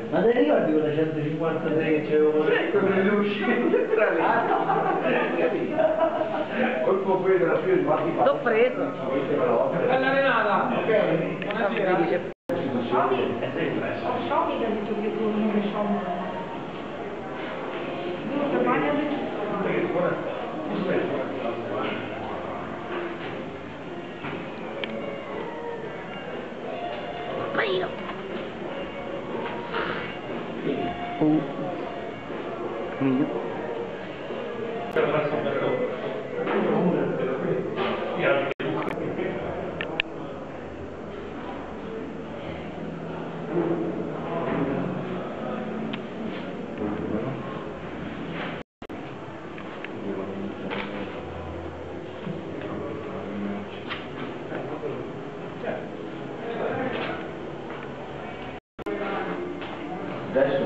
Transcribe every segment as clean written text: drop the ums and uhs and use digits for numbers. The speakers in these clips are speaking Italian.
Ma te ricordi quella 156 che c'avevo? Quello delle uscite centrali. Colpo poi della sua sbatti. L'ho preso. Bella Renata. Ok. Buonasera. Xiaomi che ha detto che tu non è Xiaomi. Marino. Mio. Adesso?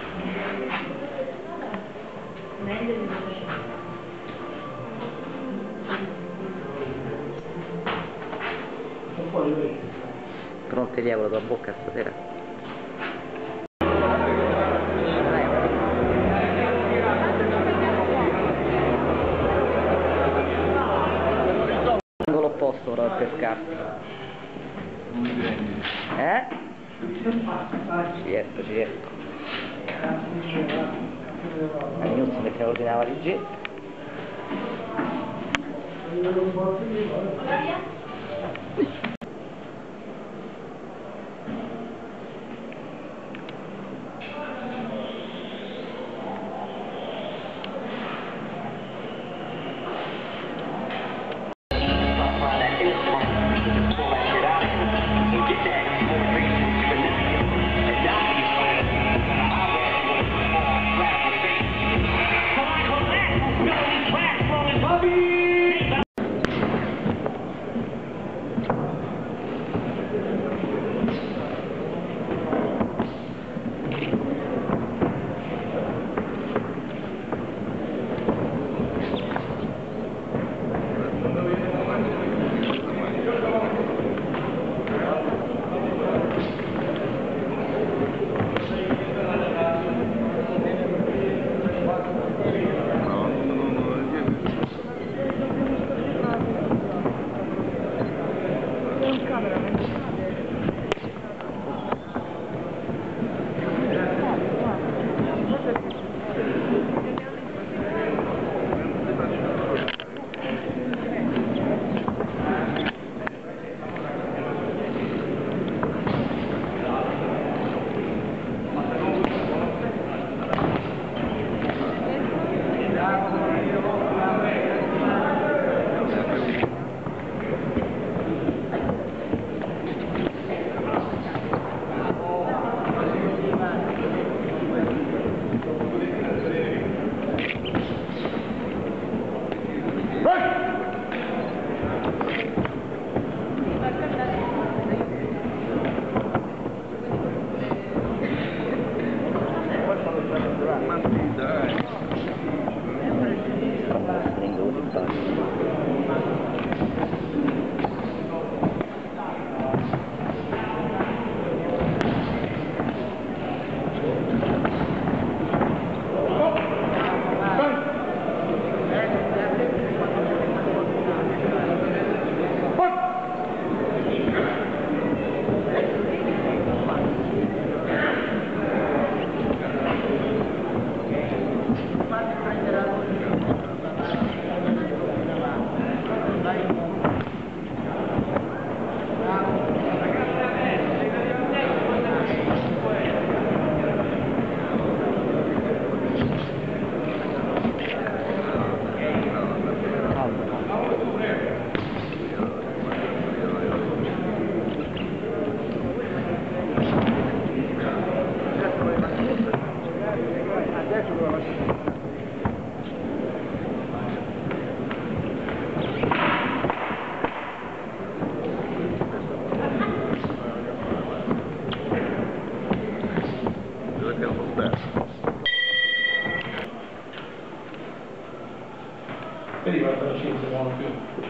Meglio di Un po' di lui. Pronti diavolo tua bocca stasera. Angolo opposto ora per pescarti. Ci riesco, ci riesco. La minuzia perché ordinava di G. Vedi quanto non ci muovono più.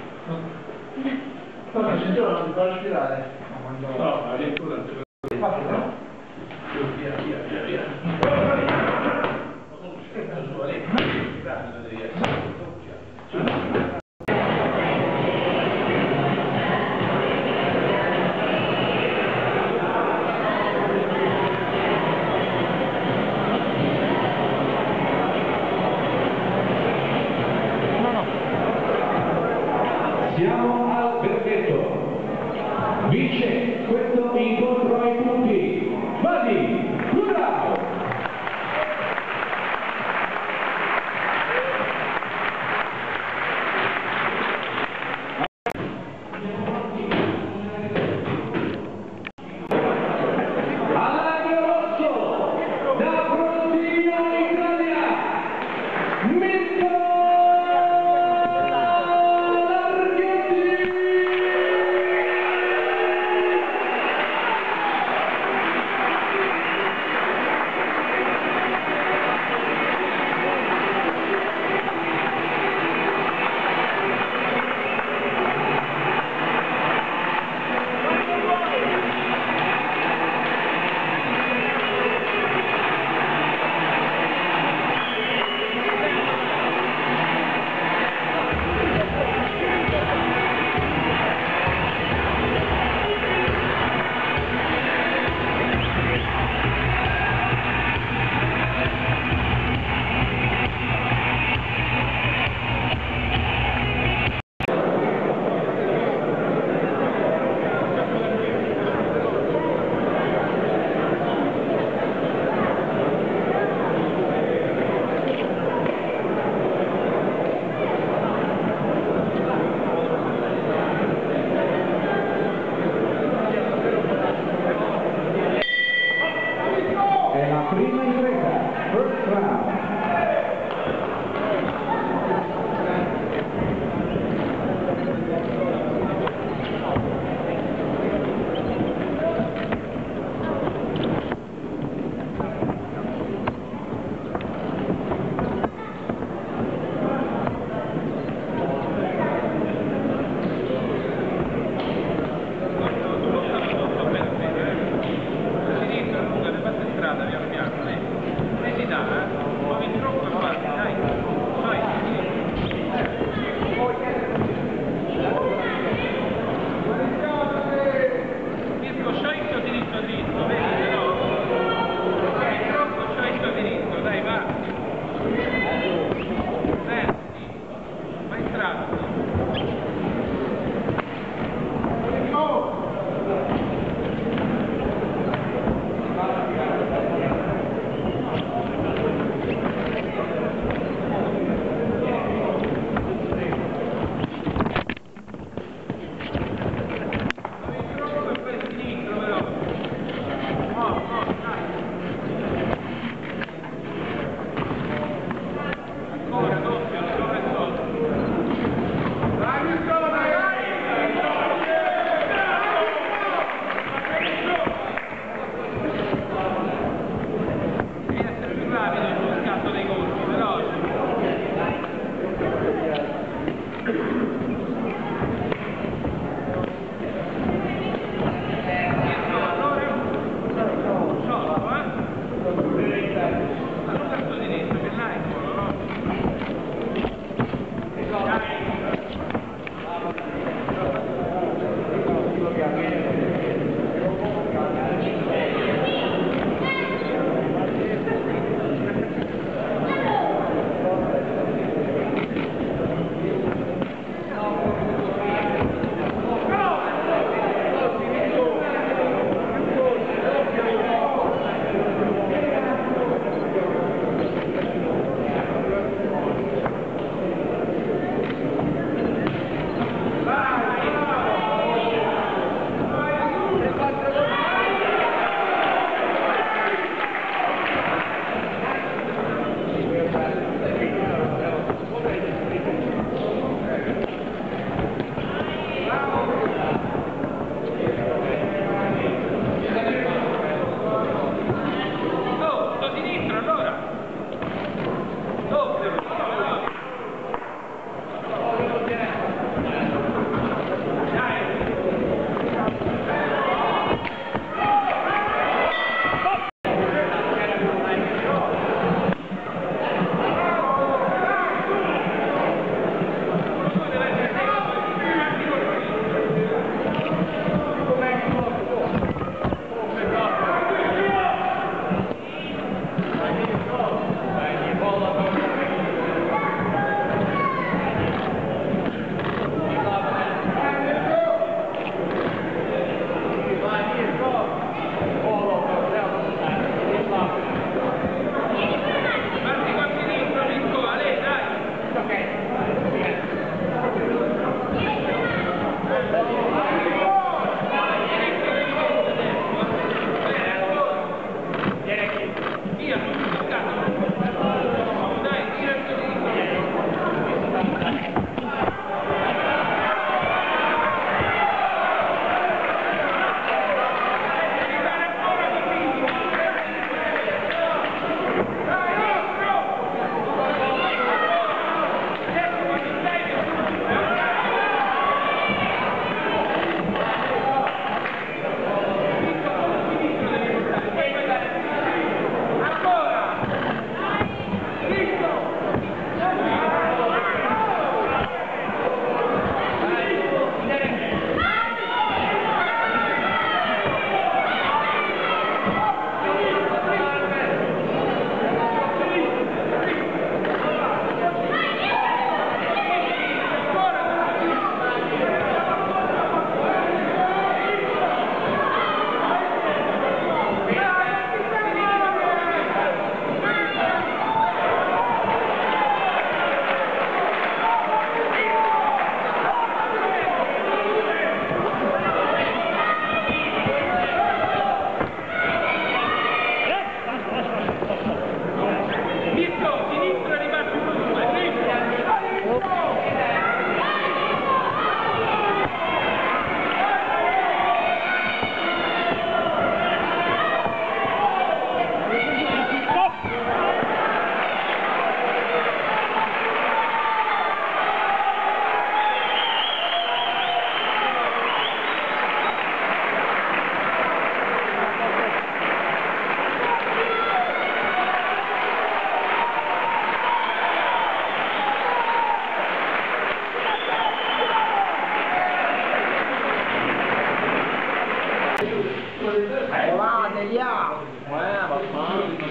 No, ma ci sono, non ti fa respirare. No, addirittura. Siamo al verdetto. Vince questo incontro ai punti Vadi Curao. Alagro Rosso da Frontino Italia. Mirko è la prima impresa, first round. Sinistra lunga, le fatte strada piano piano, si dà,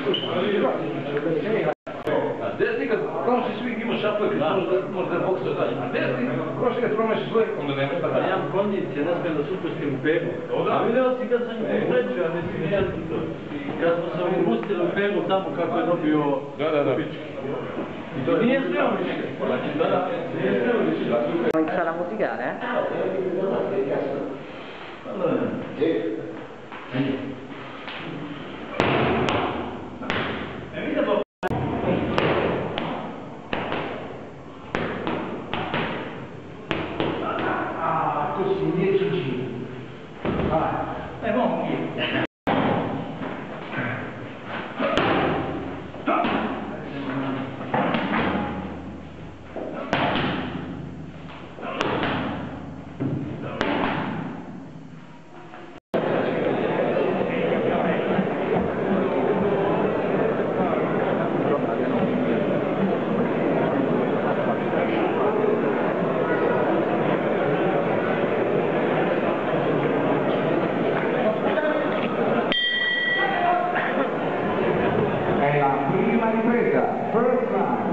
Desnica, prosi svi ima šape, možda bok se dalje. A desni, prosi ga trome se svoje, onda nema šta dalje. Imam kondicije, ne smijem da se upustim u pegu. A vidio si kad sam ih usrećio, ja mislim, kad smo se upustili u pegu tamo kako je dobio pički. I nije smio više. Nije smio više. In sala musicale, Così, 10 giri. Vai. Buono. È la prima ripresa, first round.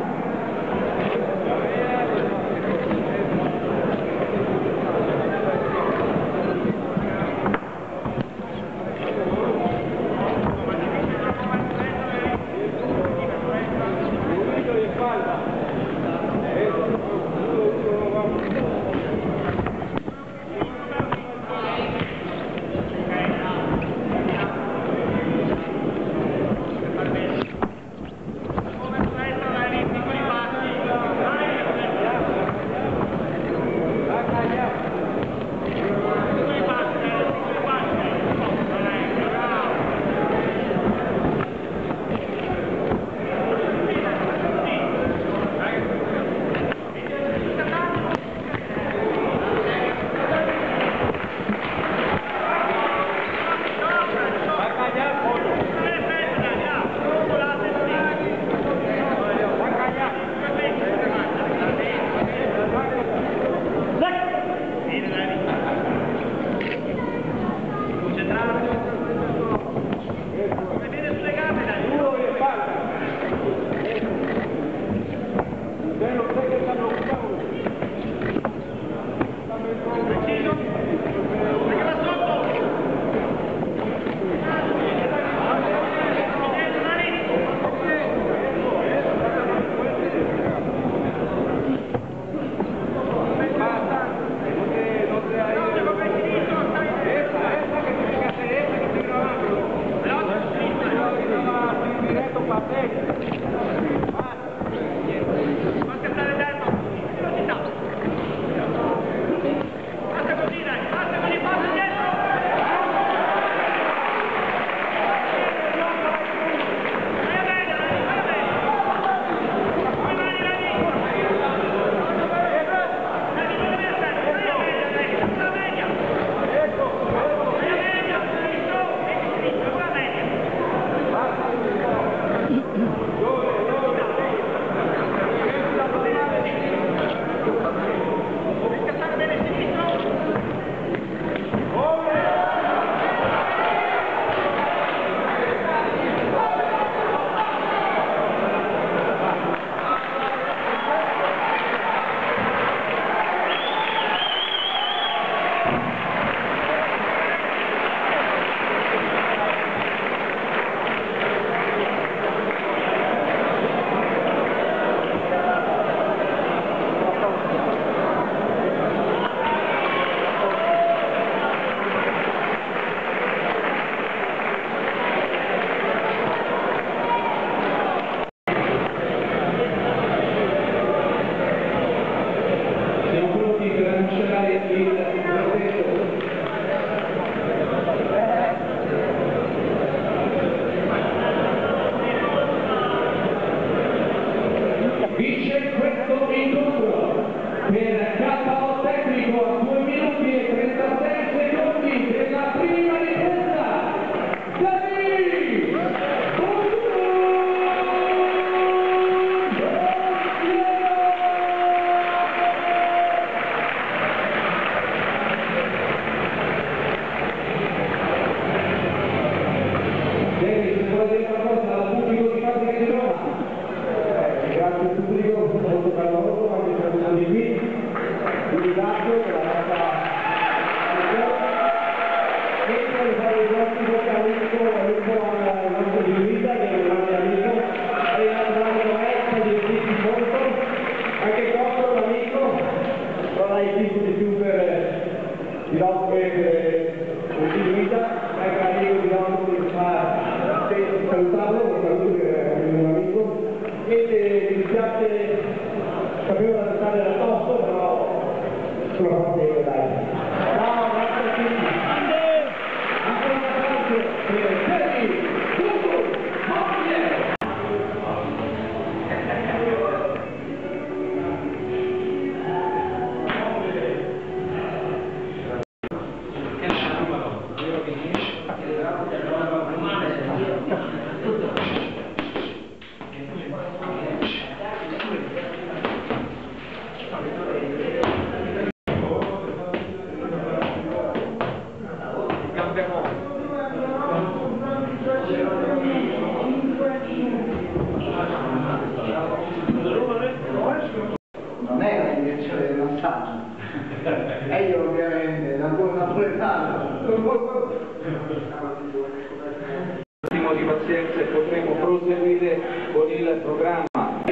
salutarlo, un amico, e mi dispiace, sapevo da stare da tosto, però sono contento, dai. Ciao, grazie a tutti. Ancora un applauso per Terry, Gugu, Moglie. Non è la direzione del massaggio, e io ovviamente da buon napoletano Di pazienza e potremo proseguire con il programma.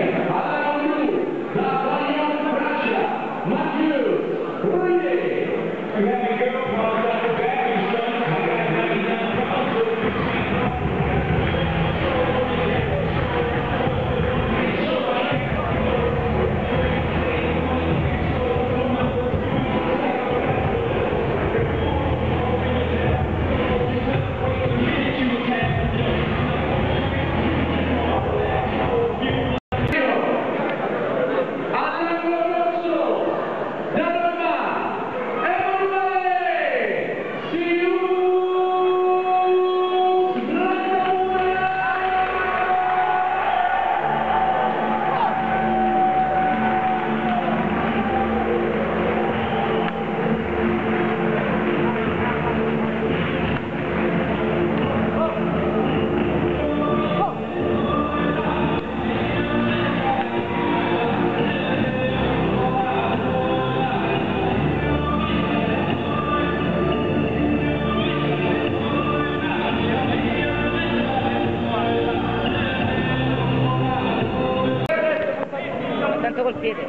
Tanto col piede.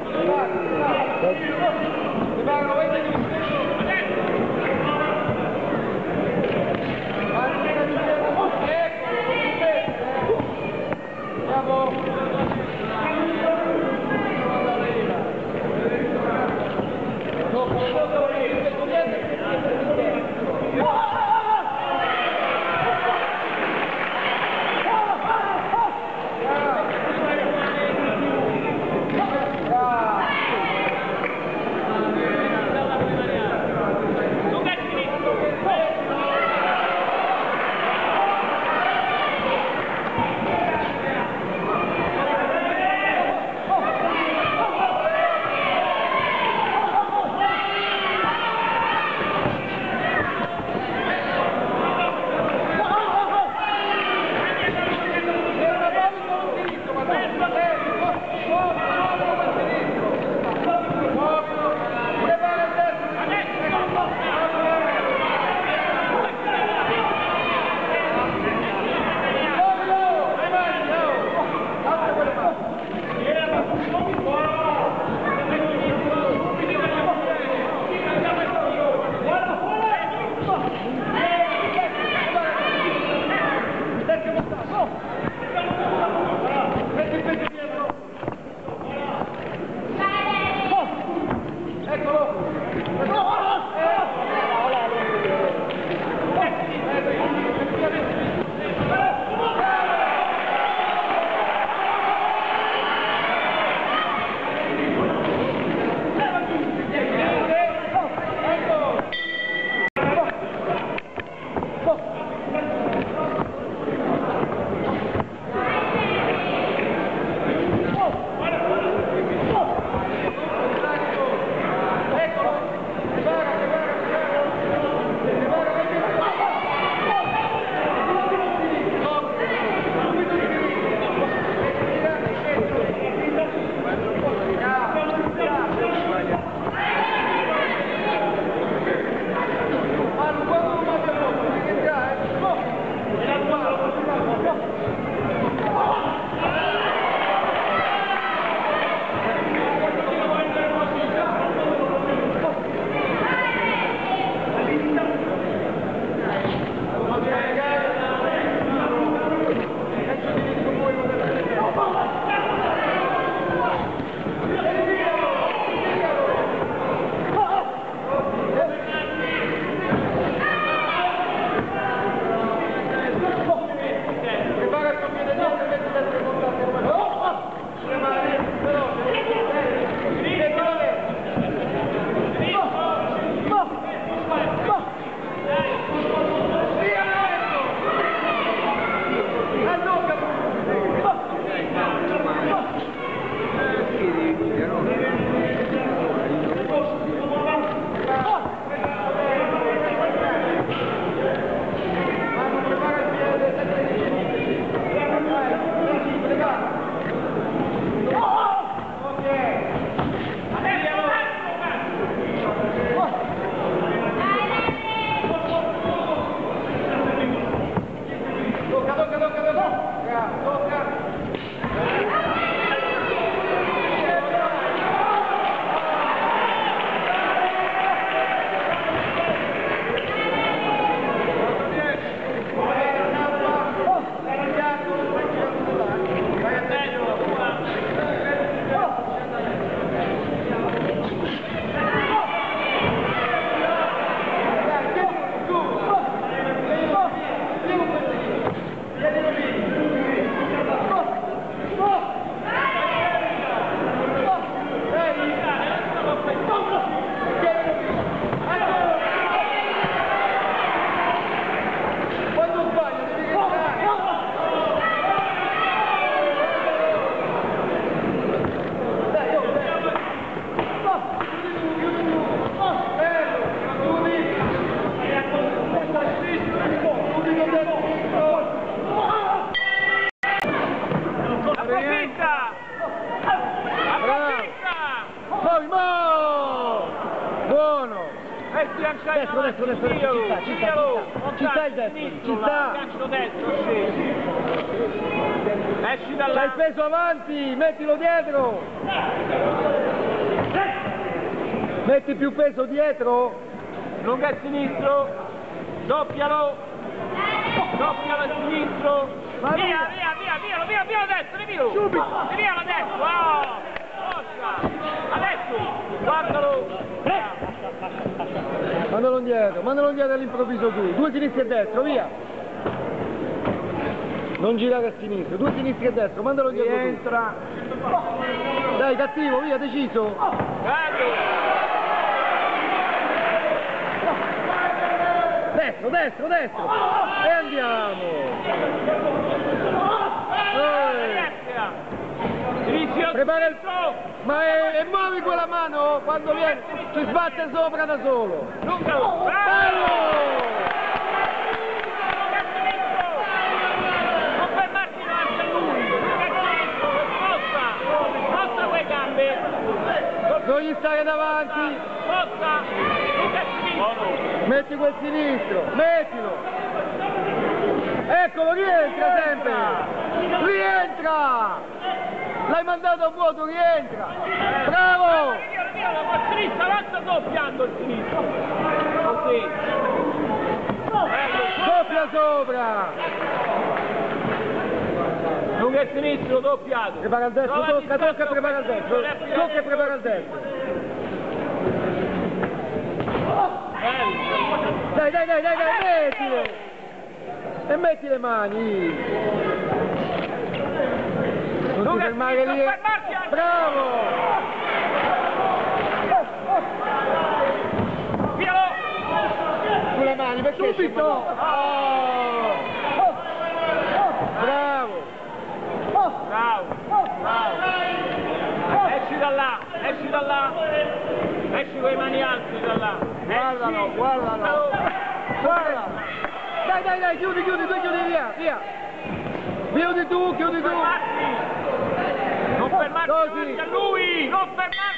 destro, ci sta il destro, ci sta. Gancio destro, scesi. Esci da là. C'hai il peso avanti, mettilo dietro. Metti più peso dietro. Lunga a sinistro. Doppialo. Doppialo a sinistro. Via a destra, via. Subito. Via a destra. Forza. Adesso. Guardalo. Mandalo indietro all'improvviso tu. 2 sinistri e destro, via. Non girare a sinistra, 2 sinistri e destro, mandalo indietro tu. Entra. Dai, cattivo, via, deciso. Destro. E andiamo. Prepara il... e muovi quella mano quando viene, ci sbatte sopra da solo. Lungalo. Bello! Non fermarti davanti a lui. Sposta quelle gambe. Non gli stare davanti. Sposta. Metti quel sinistro, mettilo. Eccolo, rientra sempre. Rientra. L'hai mandato a vuoto, rientra. Bravo. A sinistra, avanza doppiando il sinistro. Così. Doppia sopra. Lungo a sinistro, doppiato. Prepara il destro, tocca e prepara il destro. Tocca e prepara il destro. Dai, mettilo! E metti le mani! Non ti fermare lì! Bravo! Sulle mani, perché? Subito! Bravo! Esci da là! Esci con le mani alte da là! Guardalo! Dai, chiudi, via! Chiudi tu! Non fermarti davanti a lui! Non fermarti!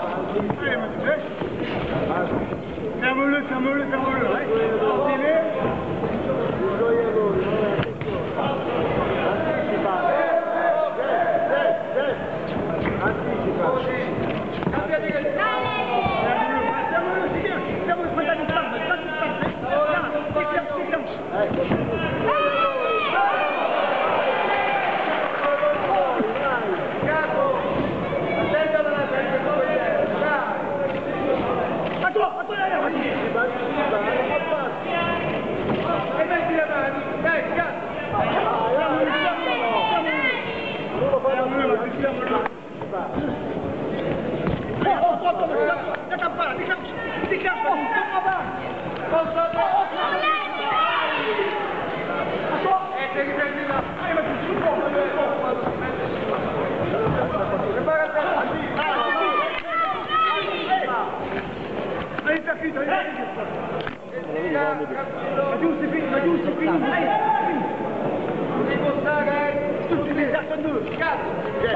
Siamo lì,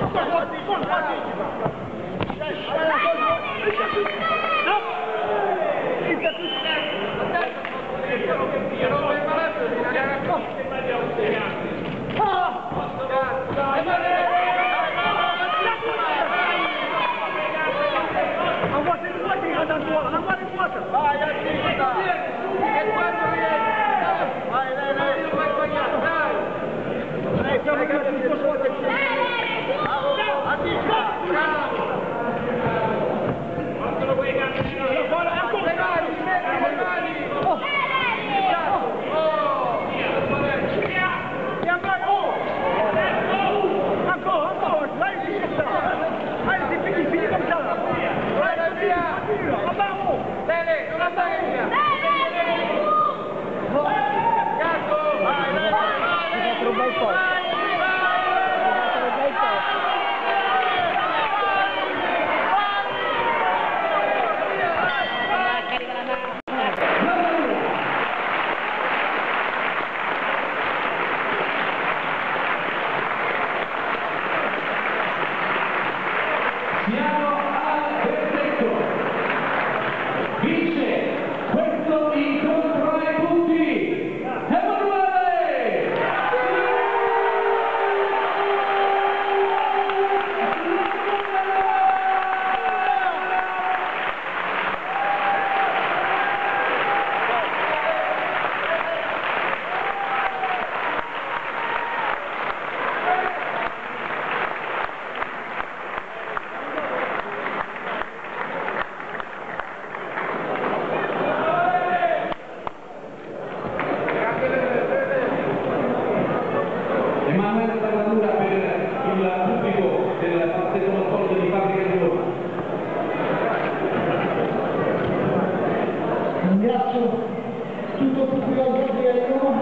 Ringrazio tutto il pubblico di Roma.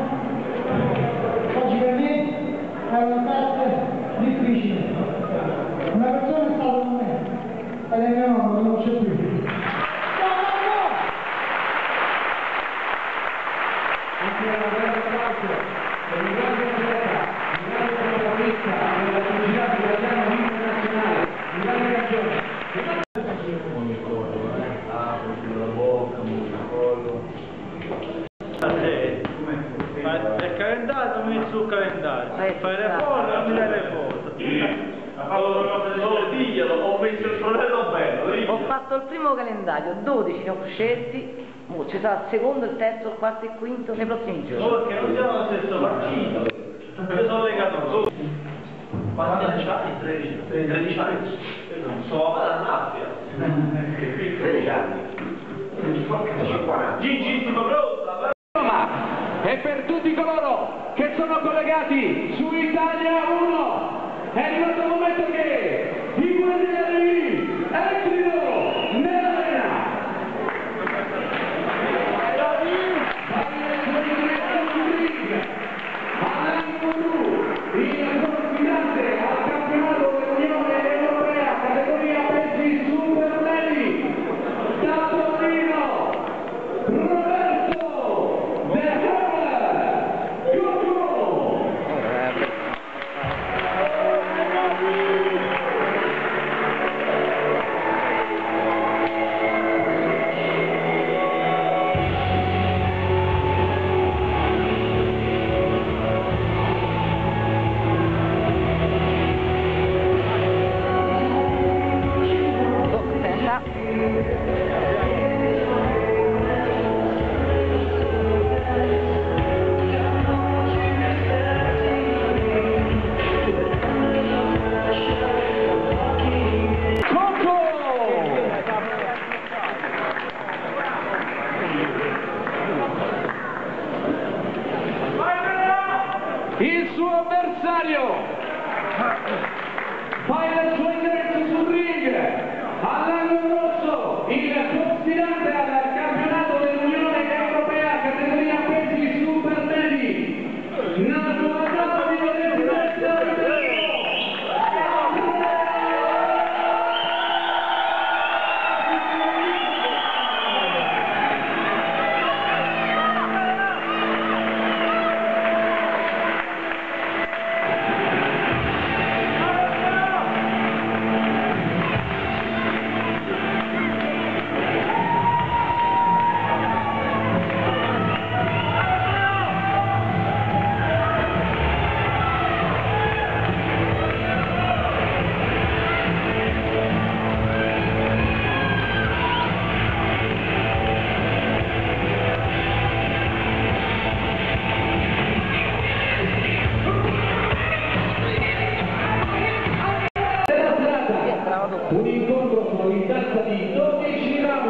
Oggi per me è una parte difficile. Una persona è stata con me ed è mio nonno, non c'è più. Anche una grande applauso per un grande atleta, un grande protagonista della pugilato italiano internazionale, un grande campione. È calendario, mi sul calendario. Fai le foto, non mi dai le foto. Ho messo il fratello bello. Ho fatto il primo calendario, 12 ne ho scelti, ci sarà il secondo, il terzo, il quarto e il quinto nei prossimi giorni. Perché non siamo allo stesso partito. Io sono legato solo. Quanti anni c'hai? 13 anni. Io non so, vado a Latvia. 13 anni. Gigi, sono pronta. E per tutti coloro che sono collegati su Italia 1 è arrivato il momento che i guerrieri entrino nell'arena. Il confidante al campionato dell'Unione Europea categoria pesi super medi da Torino, Roberto De il suo avversario fa il suo ingresso sul ring all'angolo rosso, il confidante al campionato dell'Unione Europea categoria pesi super medi, nato a Napoli del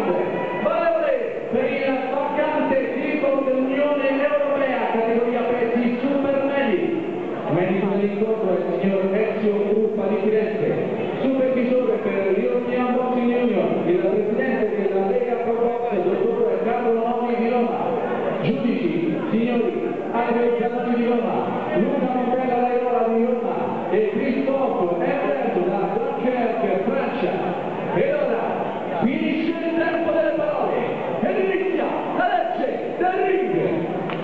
valore per il vacante titolo dell'Unione Europea, categoria pesi super medi. Medico dell'incontro è il signor Ezio Truppa di Firenze, supervisore per l'European Boxing Union, il presidente della Lega Pro Box, dottor Carlo Noni di Roma, giudici, signori Andrea Gianotti di Roma, Luca Montella Laiola di Roma e Christophe Everett da Dunkerque, Francia. E ora finisce il tempo delle parole ed inizia la legge del ring.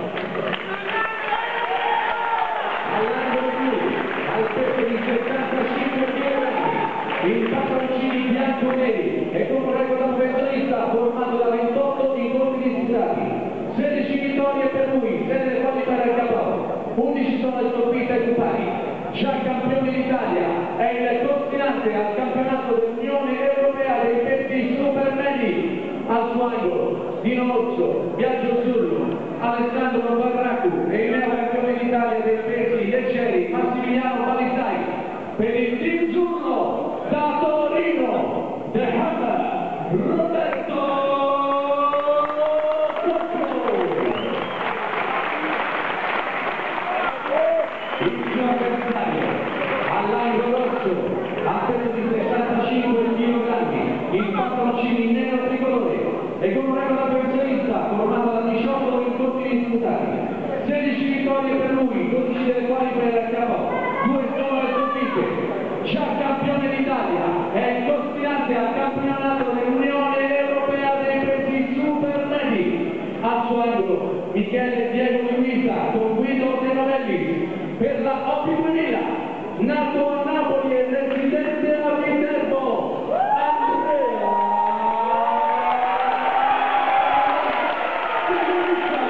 All'angolo blu, al peso di 75 kg, in pantaloncini bianco-neri e con un record professionista formato da 28 incontri disputati, 16 vittorie per lui, 6 delle quali per il capo, 11 sono le sconfitte ai pari. Già campione d'Italia, è il costante al campionato dell'Unione Europea dei pesi super medi. Al suo angolo, Dino Orso, Biagio Zullo, Alessandro Barracu e il neocampione d'Italia dei pesi leggeri Massimiliano Balisai. Per il team Zullo, da Torino, The Hammer, Roberto Cocco. Il suo avversario, all'angolo rosso, a peso di 65 kg, in pantaloncini nero tricolore e con un record professionista formato da 18 incontri disputati, 16 vittorie per lui, 12 delle quali per il capo, 2 sono le sconfitte. Già campione d'Italia, è il costante al campionato dell'Unione Europea dei pesi super medi. Al suo angolo, Michele Diego Di Luisa con Guido De Novelli per la Oppi 2000, nato a Napoli e residente a Viterbo, Andrea Di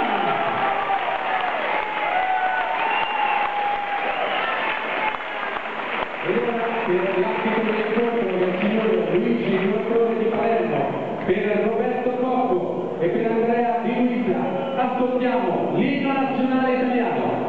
E ora per l'abito dell'incontro del signor Luigi Guardone di Palermo, per Roberto Cocco e per Andrea Di Luisa, ascoltiamo l'inno nazionale italiano.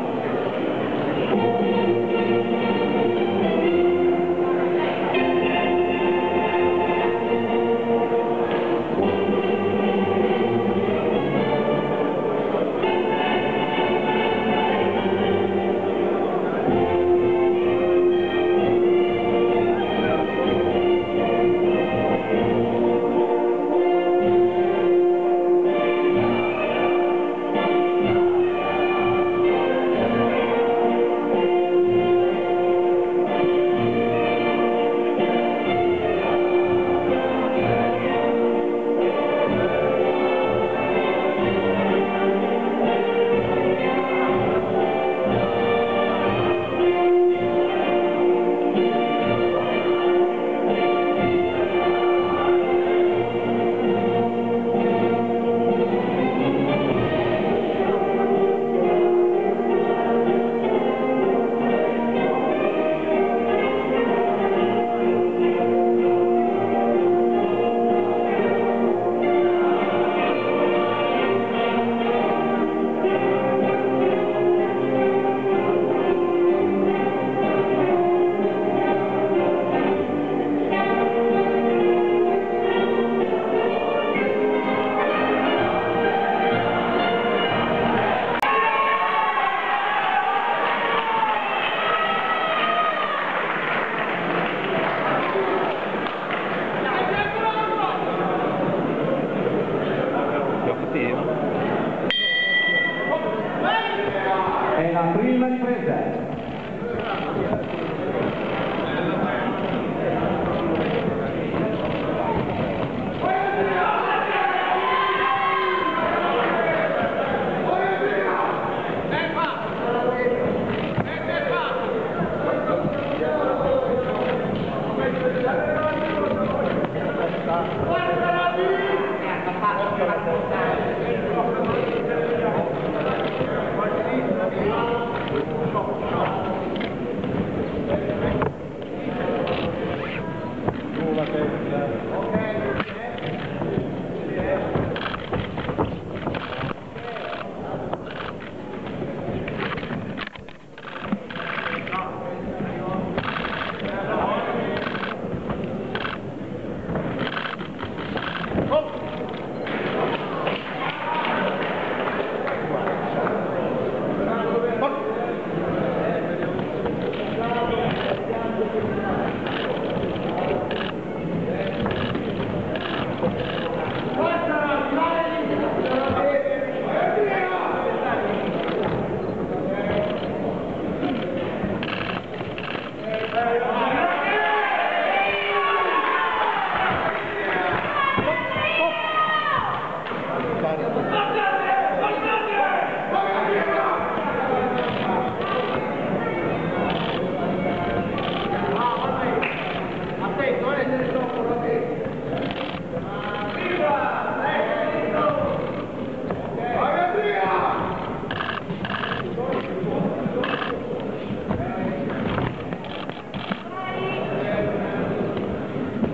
È la prima ripresa.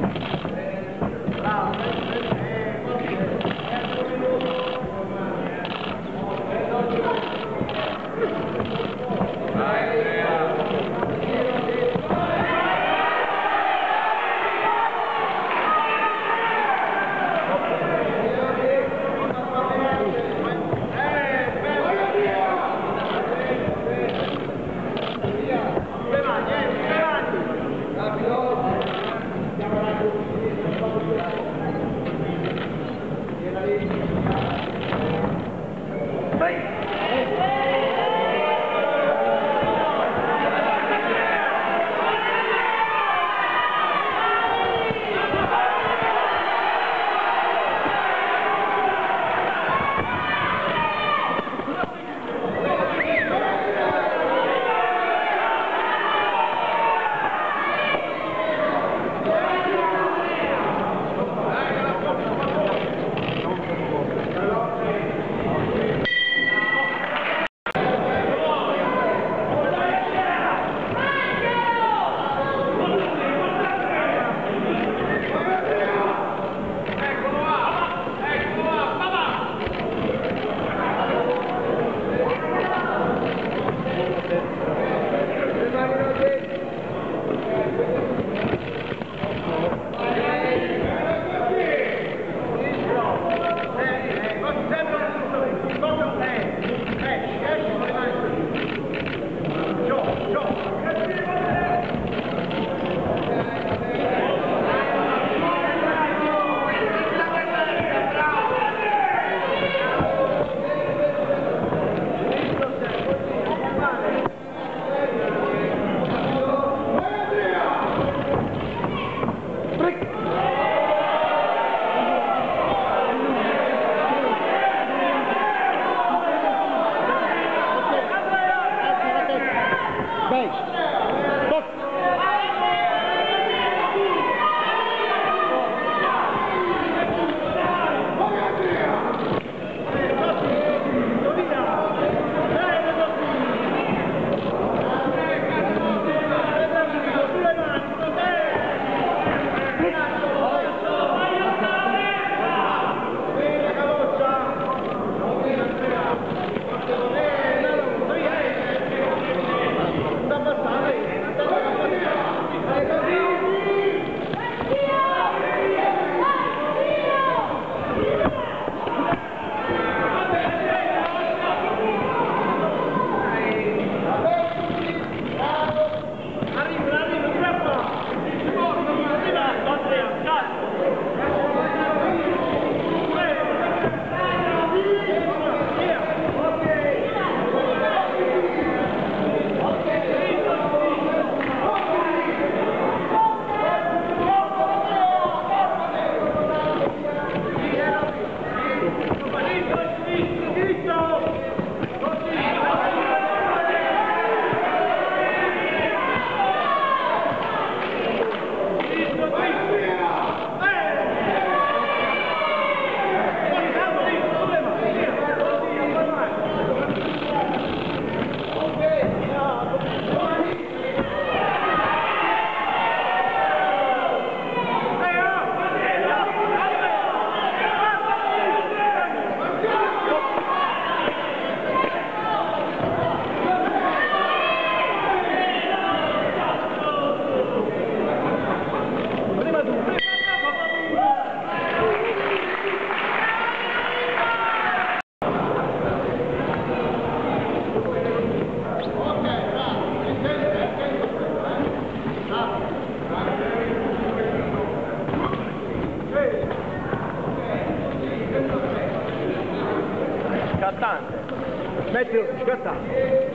scattante. Mettilo scattante.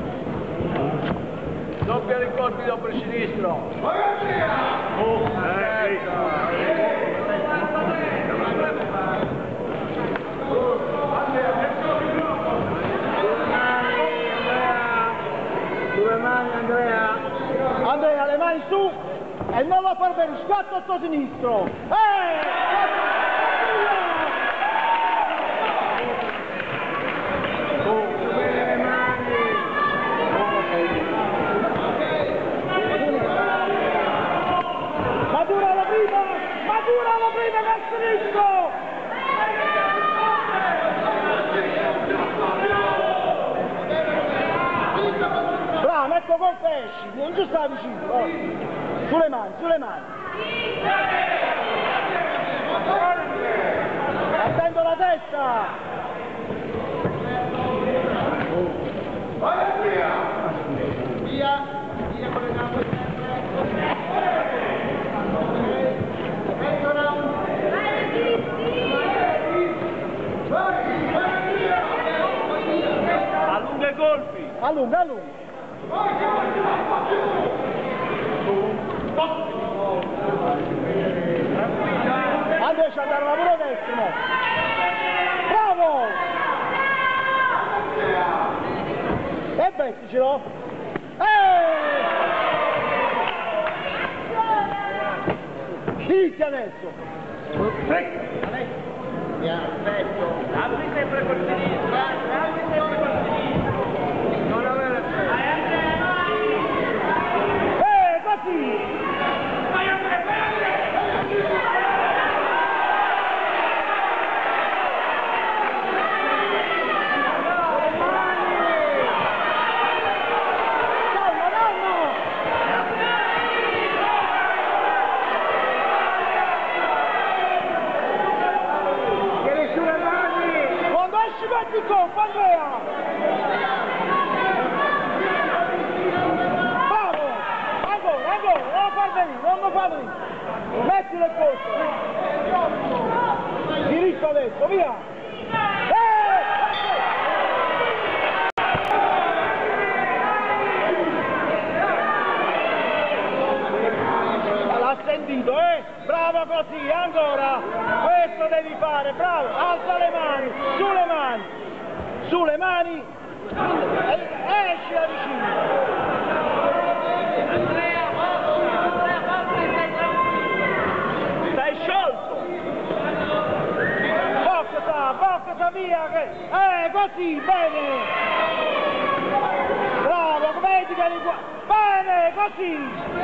Doppia i colpi dopo il sinistro. Due mani Andrea. Andrea, le mani su e non lo far bene, scatto al tuo sinistro. Madura la prima! pure la prima che sinistro! Bravo, ecco con pesci, non ci sta vicino, oh. Sulle mani, sulle mani. Attento la testa! Via, via con le gambe. Allunga i colpi! Allunga, allunga! Adesso andare la mano destra! Bravo! E betticelo! Diritti adesso! Perfetto! Apri sempre col sinistro! Apri sempre col sinistro! Non avere così! Vai Andrea, vai Andrea! Metti colpo, Andrea! Bravo! Ancora, ancora! Non lo far venire, non lo far venire! Mettilo il posto! Diritto adesso, via! L'ha sentito, Bravo così, ancora! Questo devi fare, bravo! Alza le mani, sulle mani! Sulle mani! Esci da vicino! Andrea, stai sciolto! Boccata via! Così, bene! Bravo, vedi che li qua! Bene, così!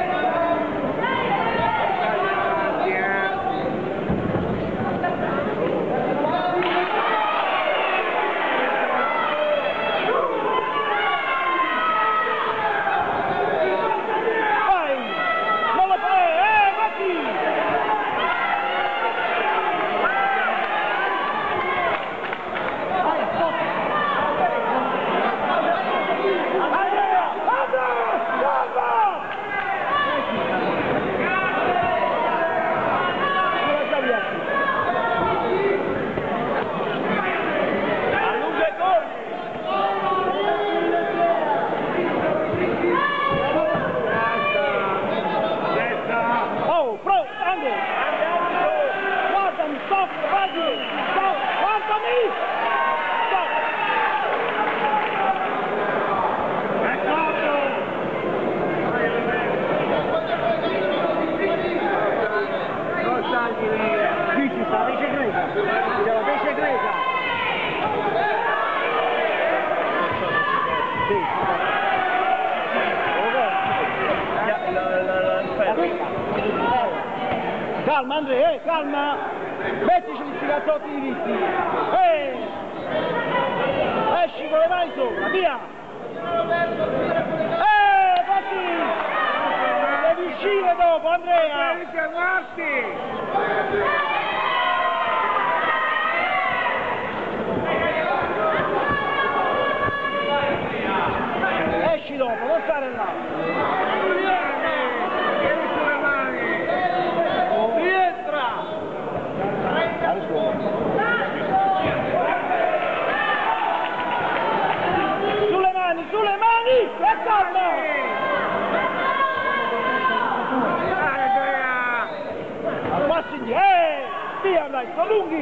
Calma Andrea, calma! Mettici gli spigazzotti diritti! Esci con le mani sopra, via! Fatti! Devi uscire dopo, Andrea! Devi fermarti! Esci dopo, non stare là! Sulle mani! E calma! Passi indietro! Via adesso, lunghi!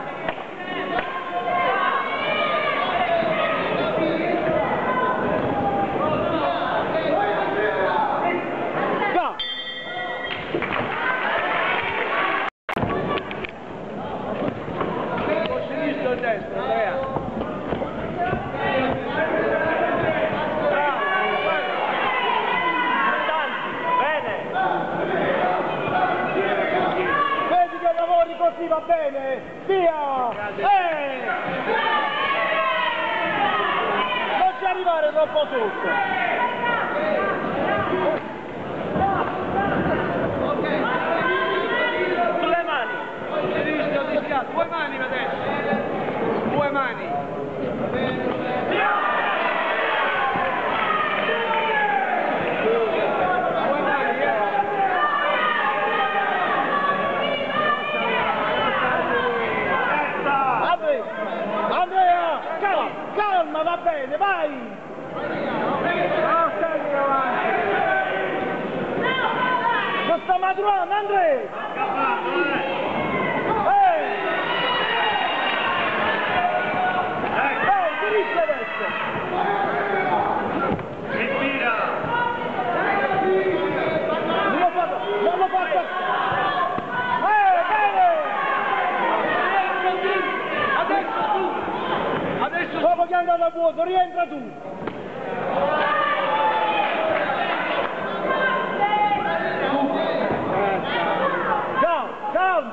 Già! Sinistro e destro, Andrea! così va bene, via! Non ci arrivare troppo sotto! Sulle mani! Due mani adesso! Due mani! Andrea, calma, va bene, vai! Non sta maturando, Andrea! Diritto adesso! Respira! Non lo faccio! Bene! Adesso tu! Adesso dopo che è andato a vuoto, rientra tu! Calma!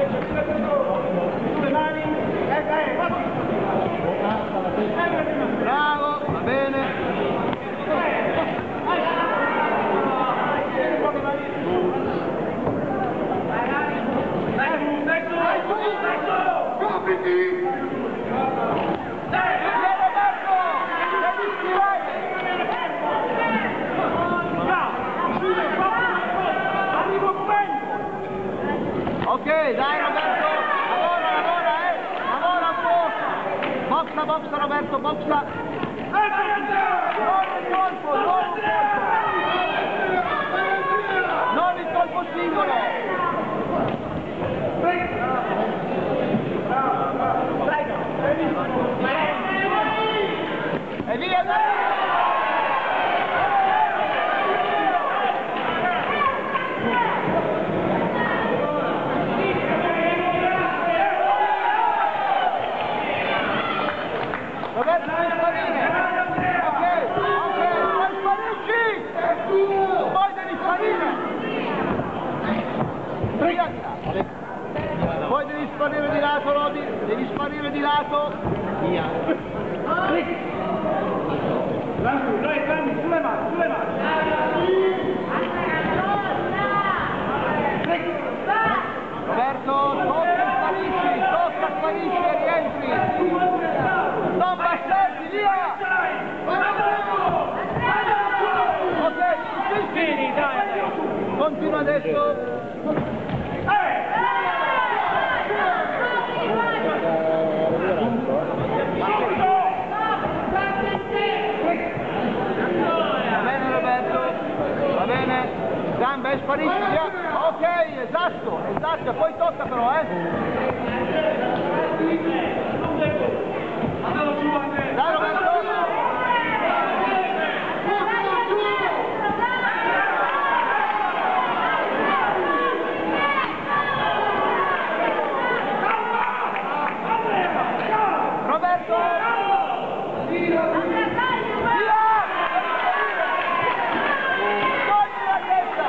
sulle mani, bravo, va bene. Ok, dai Roberto, lavora un po', boxa Roberto, boxa. Non il colpo singolo. E via, Roberto, devi sparire! Ok, sparisci! Poi devi sparire! Poi devi sparire di lato, Lodi! Devi sparire di lato! Via! Sulle mani! Roberto, tocca, sparisci e rientri! Non passarti, via! Ok, vieni, dai! Continua adesso! Va bene Roberto, va bene, gambe, sparisci, via! Ok, esatto, poi tocca però, Dai Roberto! Roberto! Via! Togli la testa!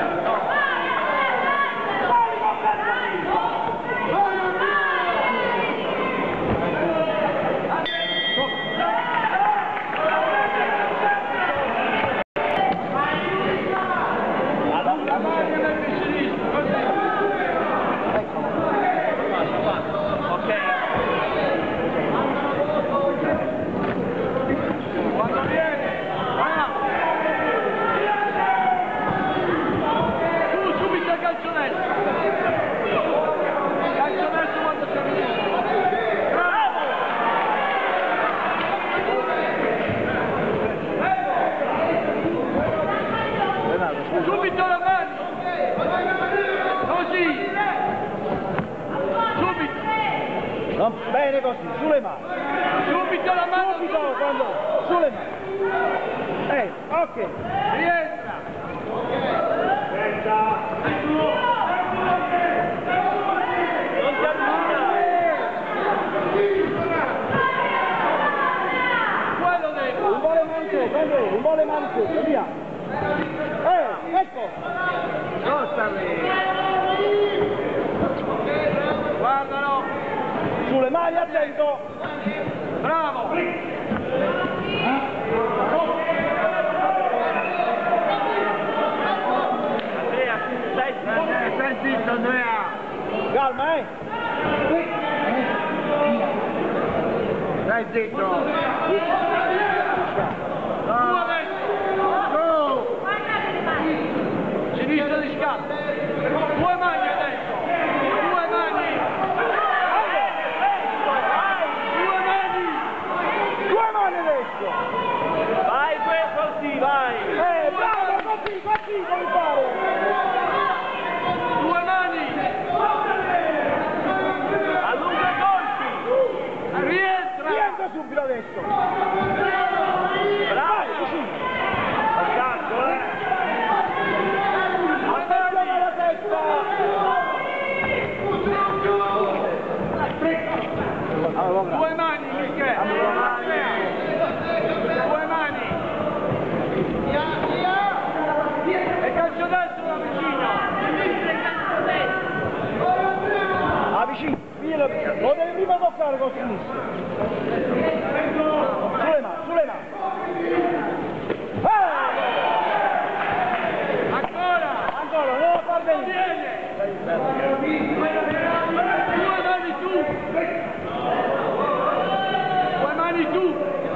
Subito la mano! Così! Subito! No, bene così, sulle mani. Subito la mano! Subito quando... sulle mani. Ok. Rientra! Non ti allunga! Quello dentro! Un vole manco, prende, un vole manco, via. Ecco! Guardalo! Sulle mani, attento! Bravo! Andrea, stai zitto Andrea! Calma, Stai zitto! Sinistra di scatto! Due mani adesso! Due mani! Due mani adesso! Vai così, vai! Bravo, così devi fare! Due mani! Allunga i colpi! Rientra subito adesso! Bravo! Così! Attacco, Attenzione alla testa! Due mani, Michele! Due mani! E calcio destro da vicino! bloccare col sinistro. Sulle mani, sulle mani. Ancora, non far venire. Due mani tu!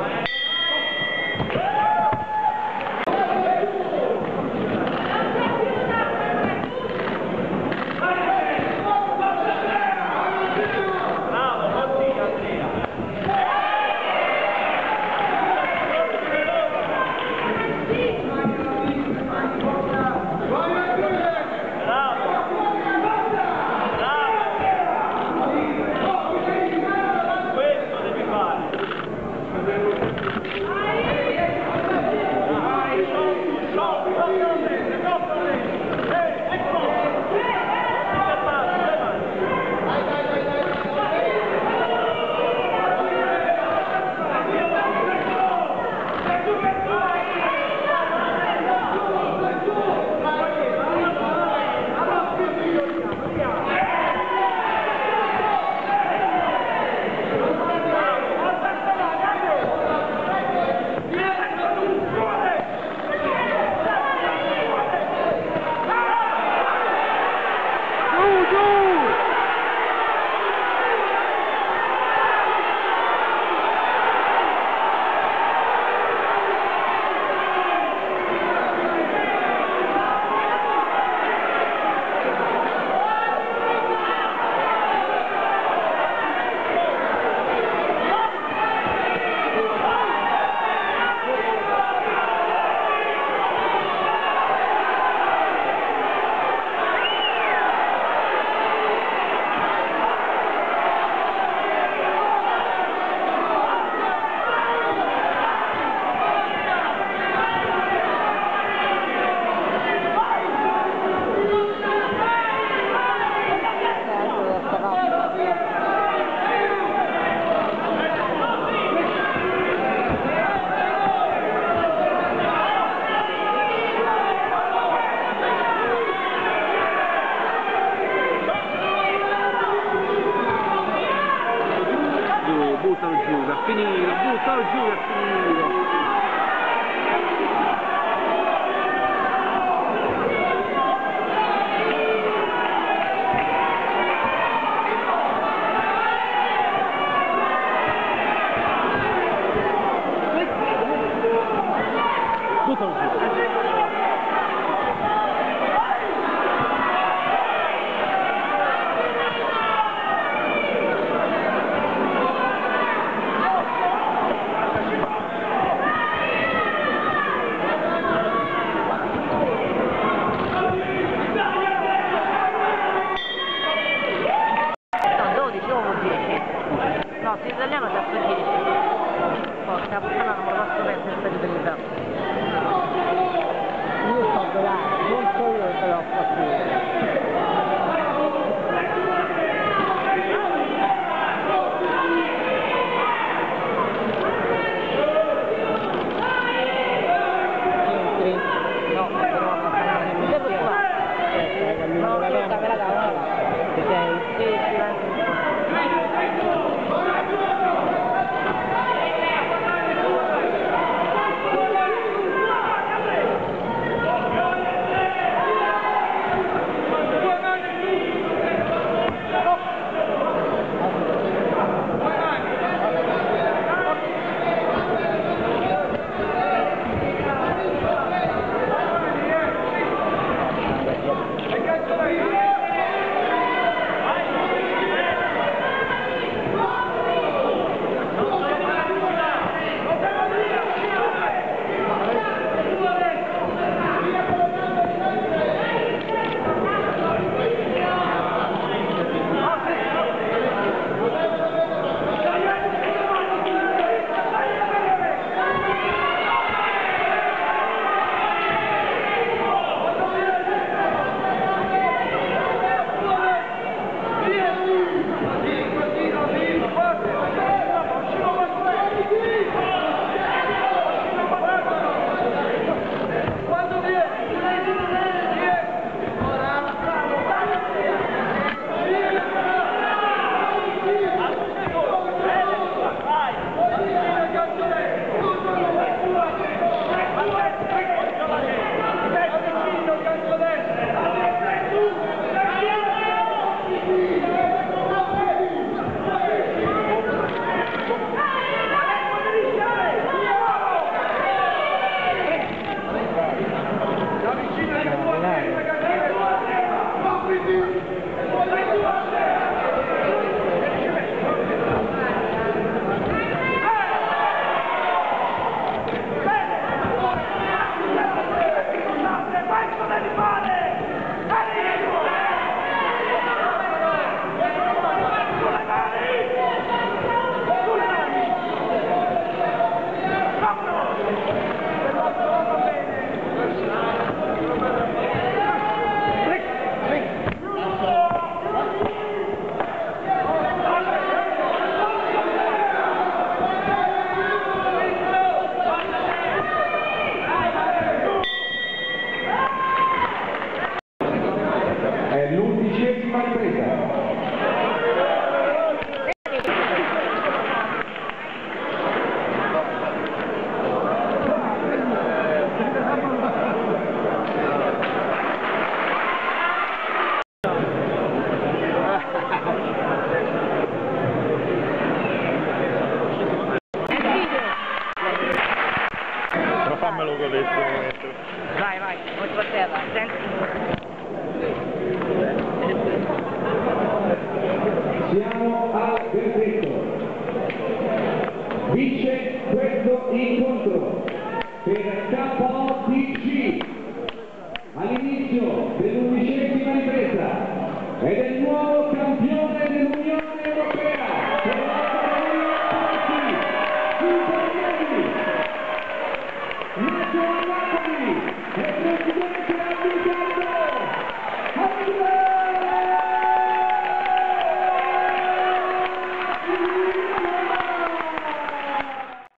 Buttalo giù, da finire, buttalo giù, da finire. Buttalo giù. No, se italiano c'è su 10. Porca puttana, non me lo posso perdere per verità. Io sto volando, non so io che l'ho fatto. Vai, vai, molto a terra, senti.